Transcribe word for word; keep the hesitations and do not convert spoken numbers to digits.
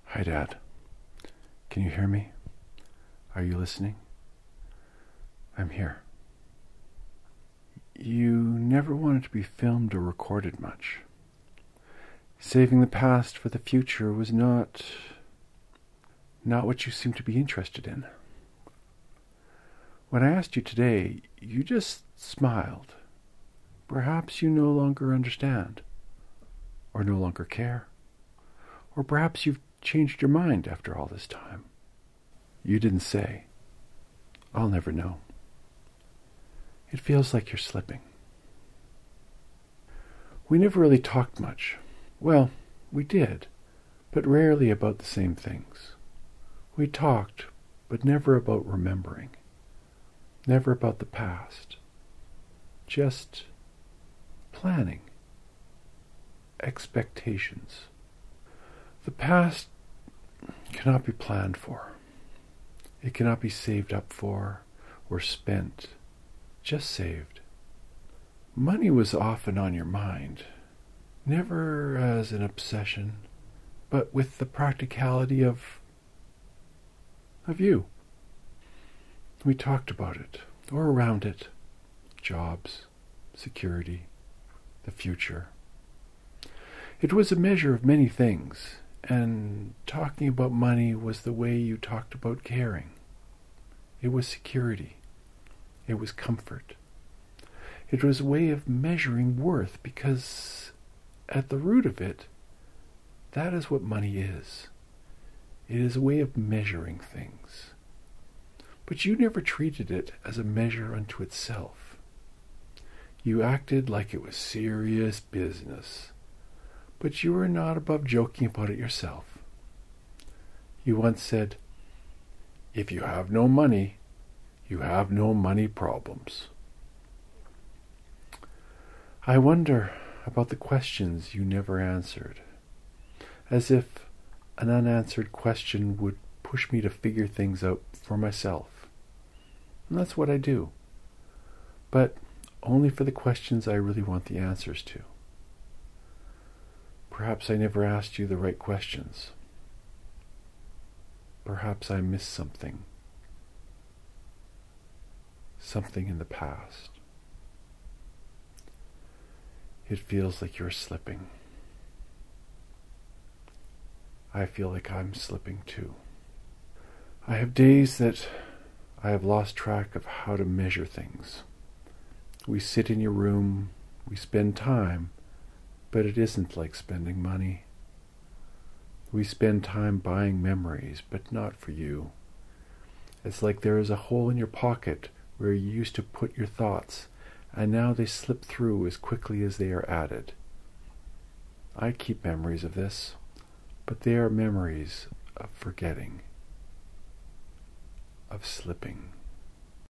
Hi, Dad. Can you hear me? Are you listening? I'm here. You never wanted to be filmed or recorded much. Saving the past for the future was not... not what you seemed to be interested in. When I asked you today, you just smiled. Perhaps you no longer understand, or no longer care, or perhaps you've changed your mind after all this time. You didn't say. I'll never know. It feels like you're slipping. We never really talked much. Well, we did, but rarely about the same things. We talked, but never about remembering. Never about the past. Just planning. Expectations. The past cannot be planned for. It cannot be saved up for or spent. Just saved. Money was often on your mind, never as an obsession, but with the practicality of of you. We talked about it, or around it. Jobs, security, the future. It was a measure of many things, and talking about money was the way you talked about caring. It was security. It was comfort. It was a way of measuring worth, because at the root of it, that is what money is. It is a way of measuring things. But you never treated it as a measure unto itself. You acted like it was serious business, but you were not above joking about it yourself. You once said, "If you have no money, you have no money problems." I wonder about the questions you never answered, as if an unanswered question would push me to figure things out for myself. And that's what I do, but only for the questions I really want the answers to. Perhaps I never asked you the right questions. Perhaps I missed something. Something in the past. It feels like you're slipping. I feel like I'm slipping too. I have days that I have lost track of how to measure things. We sit in your room, we spend time, but it isn't like spending money. We spend time buying memories, but not for you. It's like there is a hole in your pocket where you used to put your thoughts, and now they slip through as quickly as they are added. I keep memories of this, but they are memories of forgetting, of slipping.